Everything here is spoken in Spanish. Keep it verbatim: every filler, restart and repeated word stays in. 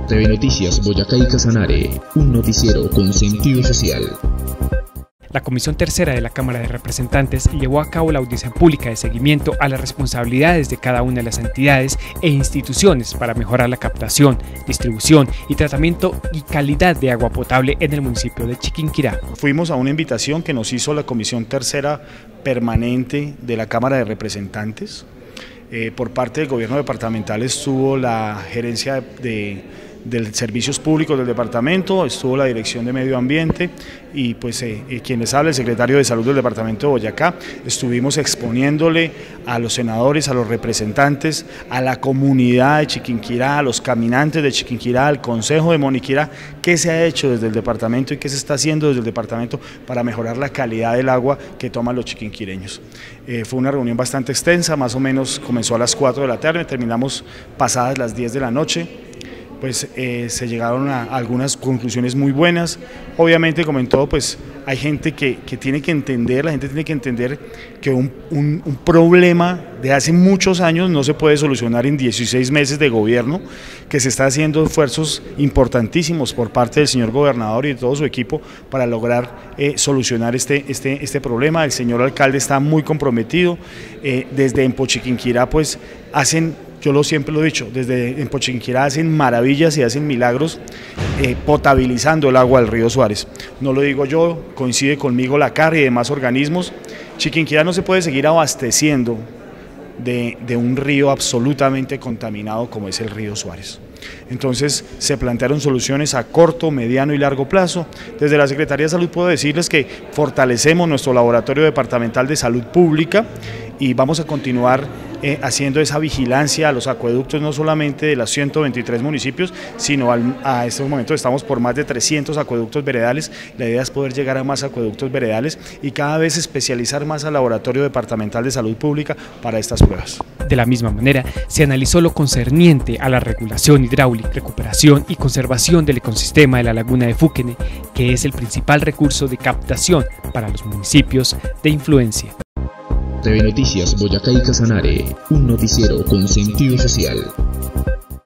T V Noticias Boyacá y Casanare, un noticiero con sentido social. La Comisión Tercera de la Cámara de Representantes llevó a cabo la audiencia pública de seguimiento a las responsabilidades de cada una de las entidades e instituciones para mejorar la captación, distribución y tratamiento y calidad de agua potable en el municipio de Chiquinquirá. Fuimos a una invitación que nos hizo la Comisión Tercera Permanente de la Cámara de Representantes. Eh, por parte del gobierno departamental estuvo la gerencia de, de servicios públicos del departamento, estuvo la dirección de medio ambiente y pues eh, eh, quien les habla, el secretario de salud del departamento de Boyacá. Estuvimos exponiéndole a los senadores, a los representantes, a la comunidad de Chiquinquirá, a los caminantes de Chiquinquirá, al consejo de Moniquirá, qué se ha hecho desde el departamento y qué se está haciendo desde el departamento para mejorar la calidad del agua que toman los chiquinquireños. Eh, fue una reunión bastante extensa, más o menos comenzó a las cuatro de la tarde, terminamos pasadas las diez de la noche. Pues eh, se llegaron a algunas conclusiones muy buenas. Obviamente, como en todo, pues hay gente que, que tiene que entender, la gente tiene que entender que un, un, un problema de hace muchos años no se puede solucionar en dieciséis meses de gobierno, que se está haciendo esfuerzos importantísimos por parte del señor gobernador y de todo su equipo para lograr eh, solucionar este, este, este problema. El señor alcalde está muy comprometido, eh, desde Empo Chiquinquirá pues hacen, yo lo siempre lo he dicho, desde Empo Chiquinquirá hacen maravillas y hacen milagros eh, potabilizando el agua del río Suárez. No lo digo yo, coincide conmigo la C A R y demás organismos. Chiquinquirá no se puede seguir abasteciendo de, de un río absolutamente contaminado como es el río Suárez. Entonces se plantearon soluciones a corto, mediano y largo plazo. Desde la Secretaría de Salud puedo decirles que fortalecemos nuestro laboratorio departamental de salud pública y vamos a continuar eh, haciendo esa vigilancia a los acueductos, no solamente de los ciento veintitrés municipios, sino al, a estos momentos estamos por más de trescientos acueductos veredales. La idea es poder llegar a más acueductos veredales y cada vez especializar más al laboratorio departamental de salud pública para estas pruebas. De la misma manera, se analizó lo concerniente a la regulación hidráulica, recuperación y conservación del ecosistema de la laguna de Fúquene, que es el principal recurso de captación para los municipios de influencia. T V Noticias Boyacá y Casanare, un noticiero con sentido social.